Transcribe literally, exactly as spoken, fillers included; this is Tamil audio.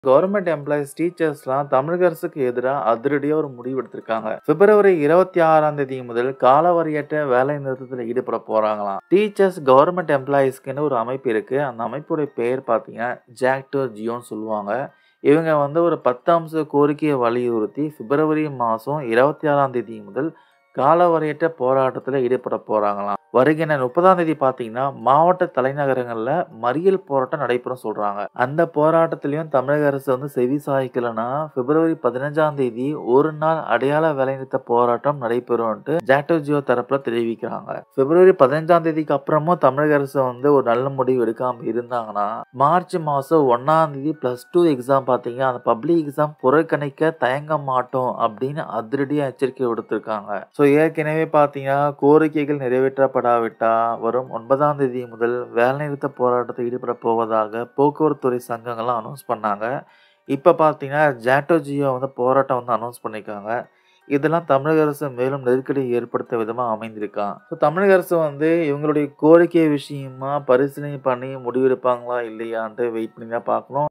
கவர்மெண்ட் எம்ப்ளாயீஸ், டீச்சர்ஸ்லாம் தமிழக அரசுக்கு எதிரா அதிரடியா ஒரு முடிவு எடுத்திருக்காங்க. பிப்ரவரி இருபத்தி ஆறாம் தேதி முதல் காலவரையற்ற வேலை நிறுத்தத்துல ஈடுபட போறாங்களாம். டீச்சர்ஸ், கவர்மெண்ட் எம்ப்ளாயீஸ்க்குன்னு ஒரு அமைப்பு இருக்கு. அந்த அமைப்புடைய பெயர் பார்த்தீங்கன்னா, ஜாக்டோ ஜியோன்னு சொல்லுவாங்க. இவங்க வந்து ஒரு பத்து அம்ச கோரிக்கைய வலியுறுத்தி பிப்ரவரி மாசம் இருபத்தி ஆறாம் தேதி முதல் காலவரையற்ற போராட்டத்துல ஈடுபட போறாங்களாம். வருகிற முப்பதாம் தேதி பார்த்தீங்கன்னா, மாவட்ட தலைநகரங்கள்ல மறியல் போராட்டம் நடைபெறும் சொல்றாங்க. அந்த போராட்டத்திலயும் தமிழக அரசு வந்து செவி சாய்க்கலன்னா, பிப்ரவரி பதினைந்தாம் தேதி ஒரு நாள் அடையாள வேலைநிறுத்த போராட்டம் நடைபெறும்ன்ட்டு ஜாக்டோ ஜியோ தரப்புல தெரிவிக்கிறாங்க. பிப்ரவரி பதினைந்தாம் தேதிக்கு அப்புறமும் தமிழக அரசு வந்து ஒரு நல்ல முடிவு எடுக்காம இருந்தாங்கன்னா, மார்ச் மாசம் ஒன்றாம் தேதி பிளஸ் டூ எக்ஸாம் பார்த்தீங்கன்னா, அந்த பப்ளிக் எக்ஸாம் புறக்கணிக்க தயங்க மாட்டோம் அப்படின்னு அதிரடியா எச்சரிக்கை விடுத்திருக்காங்க. ஸோ ஏற்கனவே பார்த்தீங்கன்னா, கோரிக்கைகள் நிறைவேற்றப்படாவிட்டா வரும் ஒன்பதாம் தேதி முதல் வேலைநிறுத்த போராட்டத்தில் ஈடுபட போவதாக போக்குவரத்து துறை சங்கங்கள்லாம் அனௌன்ஸ் பண்ணாங்க. இப்ப பார்த்தீங்கன்னா, ஜாக்டோ ஜியோ வந்து போராட்டம் வந்து அனௌன்ஸ் பண்ணியிருக்காங்க. இதெல்லாம் தமிழக அரசு மேலும் நெருக்கடி ஏற்படுத்தும் விதமா அமைந்திருக்காம். ஸோ தமிழக அரசு வந்து இவங்களுடைய கோரிக்கை விஷயமா பரிசீலனை பண்ணி முடிவெடுப்பாங்களா இல்லையான்ட்டு வெயிட் பண்ணி தான் பார்க்கணும்.